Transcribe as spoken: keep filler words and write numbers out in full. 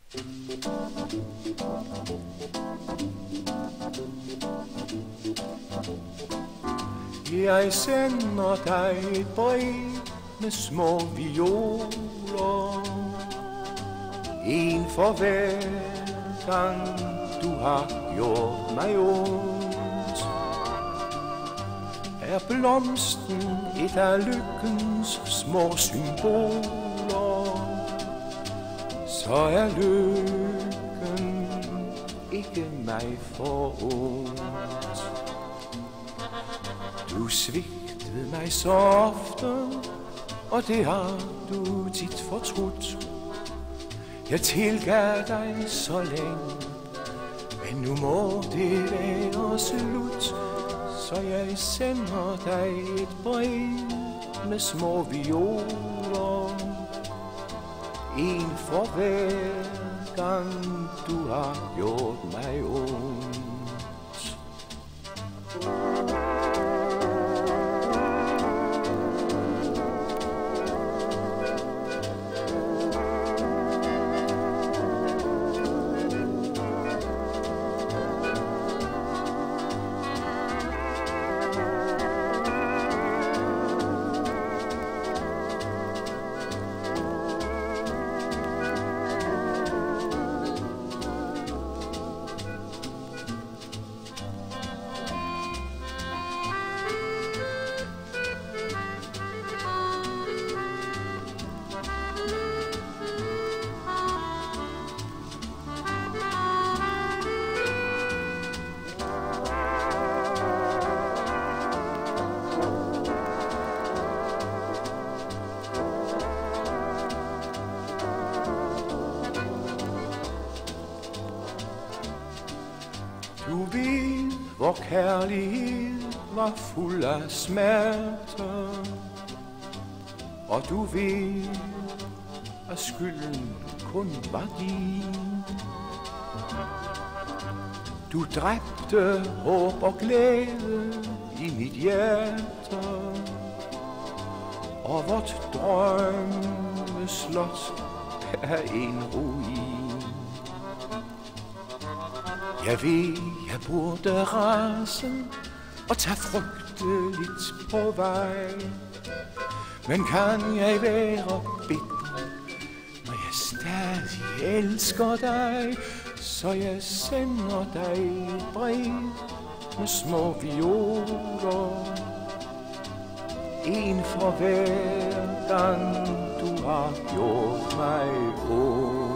Jeg sender dig et brev med små violer, en for hver gang du har gjort mig ondt. Er blomsten et af lykkens små symboler, så er lykken ikke mig forundt. Du svigtede mig så ofte, og det har du tit fortrudt. Jeg tilgav dig så længe, men nu må det være slut. Så jeg sender dig et brev med små violer, en for hver gang du har gjort mig ondt. Du ved, hvor kærlighed var fuld af smerte, og du ved, at skylden kun var din. Du dræbte håb og glæde i mit hjerte, og vort drømmeslot er en ruin. Jeg ved, jeg burde rase og tage frygteligt på vej, men kan jeg være bitter, når jeg stadig elsker dig? Så jeg sender dig et brev med små violer, en for hver gang du har gjort mig ondt.